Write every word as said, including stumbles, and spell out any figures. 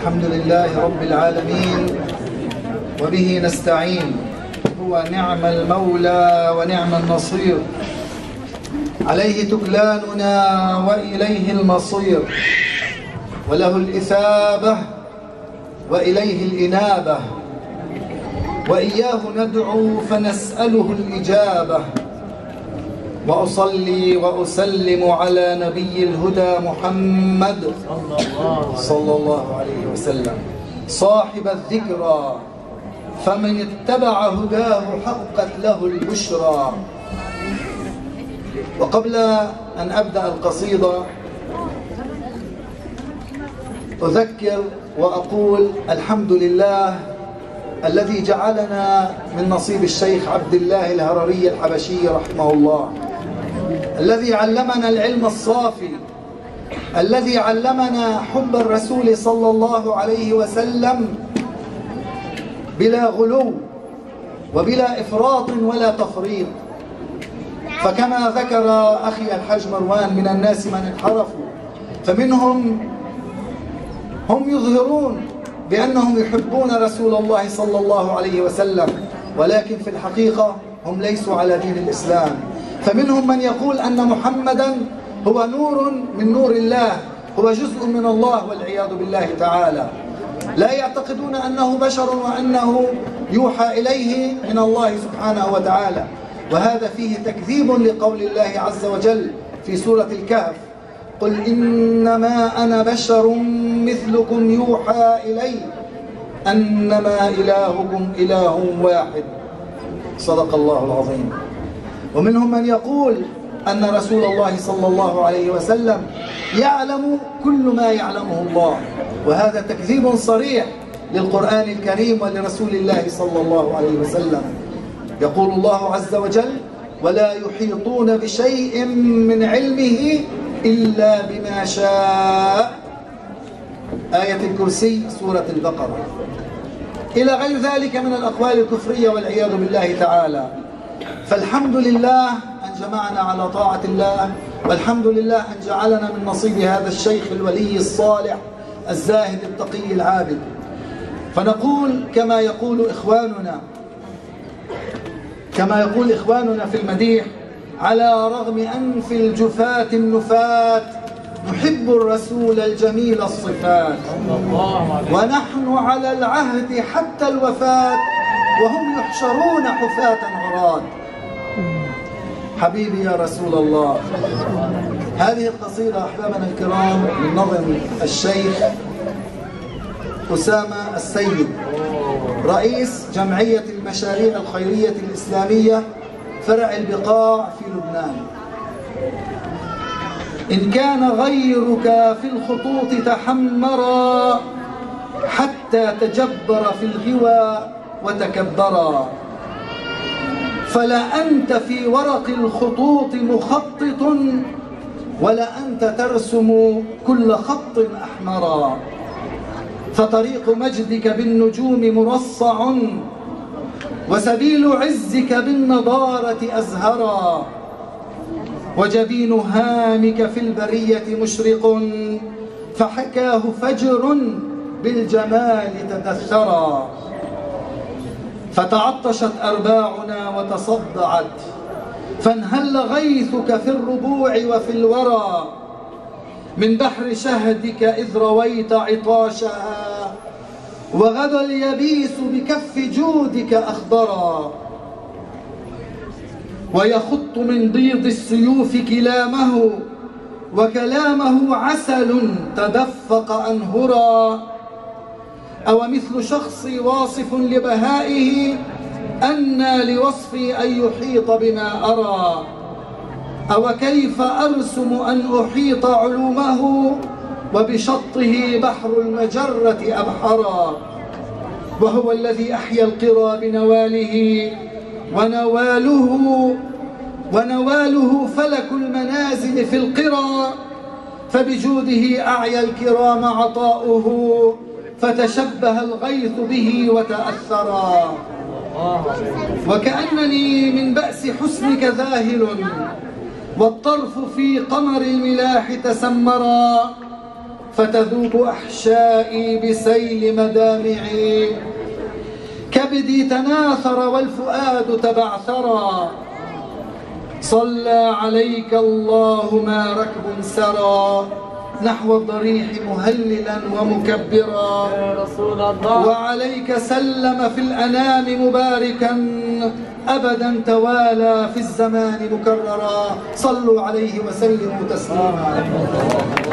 الحمد لله رب العالمين وبه نستعين، هو نعم المولى ونعم النصير، عليه تكلاننا وإليه المصير، وله الإثابة وإليه الإنابة، وإياه ندعو فنسأله الإجابة. وأصلي وأسلم على نبي الهدى محمد صلى الله عليه وسلم صاحب الذكرى، فمن اتبع هداه حقت له البشرى. وقبل أن أبدأ القصيدة أذكر وأقول الحمد لله الذي جعلنا من نصيب الشيخ عبد الله الهرري الحبشي رحمه الله، الذي علمنا العلم الصافي، الذي علمنا حب الرسول صلى الله عليه وسلم بلا غلو وبلا إفراط ولا تفريط. فكما ذكر أخي الحاج مروان من الناس من انحرفوا، فمنهم هم يظهرون بأنهم يحبون رسول الله صلى الله عليه وسلم، ولكن في الحقيقة هم ليسوا على دين الإسلام. فمنهم من يقول أن محمدا هو نور من نور الله، هو جزء من الله والعياذ بالله تعالى، لا يعتقدون أنه بشر وأنه يوحى إليه من الله سبحانه وتعالى. وهذا فيه تكذيب لقول الله عز وجل في سورة الكهف: قل إنما أنا بشر مثلكم يوحى إلي أنما إلهكم إله واحد. صدق الله العظيم. ومنهم من يقول أن رسول الله صلى الله عليه وسلم يعلم كل ما يعلمه الله، وهذا تكذيب صريح للقرآن الكريم ولرسول الله صلى الله عليه وسلم. يقول الله عز وجل: ولا يحيطون بشيء من علمه إلا بما شاء. آية الكرسي سورة البقرة، إلى غير ذلك من الأقوال الكفرية والعياذ بالله تعالى. فالحمد لله أن جمعنا على طاعة الله، والحمد لله أن جعلنا من نصيب هذا الشيخ الولي الصالح الزاهد التقي العابد. فنقول كما يقول إخواننا كما يقول إخواننا في المديح: على رغم أنف الجفاة النفاة نحب الرسول الجميل الصفات، ونحن على العهد حتى الوفاة وهم يحشرون حفاة عراة. حبيبي يا رسول الله. هذه القصيدة أحبابنا الكرام من نظم الشيخ أسامة السيد، رئيس جمعية المشاريع الخيرية الإسلامية فرع البقاع في لبنان. إن كان غيرك في الخطوط تحمرا حتى تجبر في الغوى وتكبرا، فلا أنت في ورق الخطوط مخطط ولا أنت ترسم كل خط أحمرا. فطريق مجدك بالنجوم مرصع وسبيل عزك بالنضارة أزهرا، وجبين هامك في البرية مشرق فحكاه فجر بالجمال تدثرا. فتعطشت أرباعنا وتصدعت فانهل غيثك في الربوع وفي الورى، من بحر شهدك إذ رويت عطاشها وغدا اليبيس بكف جودك أخضرا. ويخط من ضيض السيوف كلامه وكلامه عسل تدفق أنهرا. أو مثل شخصي واصف لبهائه أنى لوصفي أن يحيط بما أرى. أو كيف أرسم أن أحيط علومه وبشطه بحر المجرة أبحرا. وهو الذي أحيا القرى بنواله ونواله ونواله فلك المنازل في القرى، فبجوده أعيا الكرام عطاؤه فتشبه الغيث به وتأثرا. وكأنني من بأس حسنك ذاهل والطرف في قمر الملاح تسمرا، فتذوب أحشائي بسيل مدامعي. كبدي تناثر والفؤاد تبعثرا، صلى عليك الله ما ركب سرى، نحو الضريح مهللا ومكبرا. وعليك سلم في الأنام مباركا، أبدا توالى في الزمان مكررا. صلوا عليه وسلموا تسليما.